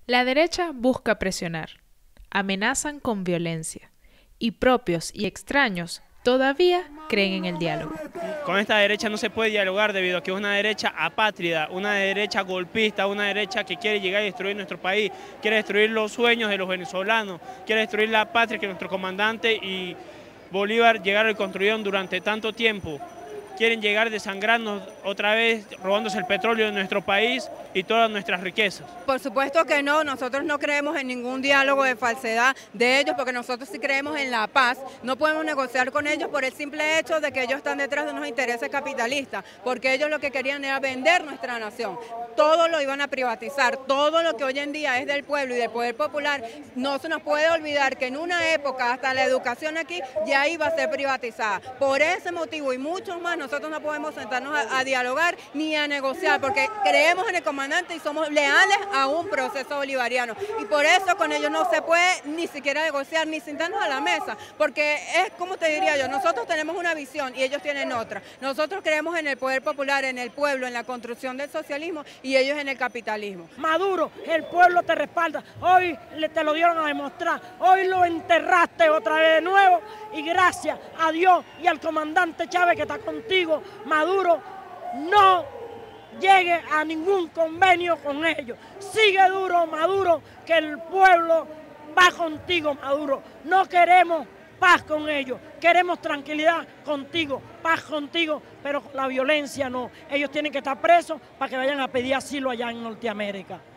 La derecha busca presionar, amenazan con violencia, y propios y extraños todavía creen en el diálogo. Con esta derecha no se puede dialogar debido a que es una derecha apátrida, una derecha golpista, una derecha que quiere llegar a destruir nuestro país, quiere destruir los sueños de los venezolanos, quiere destruir la patria que nuestro comandante y Bolívar llegaron y construyeron durante tanto tiempo. Quieren llegar desangrarnos otra vez, robándose el petróleo de nuestro país y todas nuestras riquezas. Por supuesto que no, nosotros no creemos en ningún diálogo de falsedad de ellos, porque nosotros sí creemos en la paz. No podemos negociar con ellos por el simple hecho de que ellos están detrás de unos intereses capitalistas, porque ellos lo que querían era vender nuestra nación. Todo lo iban a privatizar, todo lo que hoy en día es del pueblo y del poder popular. No se nos puede olvidar que en una época hasta la educación aquí ya iba a ser privatizada. Por ese motivo y muchos más, nosotros no podemos sentarnos a dialogar ni a negociar, porque creemos en el comandante y somos leales a un proceso bolivariano. Y por eso con ellos no se puede ni siquiera negociar, ni sentarnos a la mesa, porque es como te diría yo, nosotros tenemos una visión y ellos tienen otra. Nosotros creemos en el poder popular, en el pueblo, en la construcción del socialismo y ellos en el capitalismo. Maduro, el pueblo te respalda, hoy te lo dieron a demostrar, hoy lo enterraste otra vez de nuevo y gracias a Dios y al comandante Chávez que está contigo, Maduro, no llegue a ningún convenio con ellos. Sigue duro, Maduro, que el pueblo va contigo, Maduro. No queremos paz con ellos, queremos tranquilidad contigo, paz contigo, pero con la violencia no. Ellos tienen que estar presos para que vayan a pedir asilo allá en Norteamérica.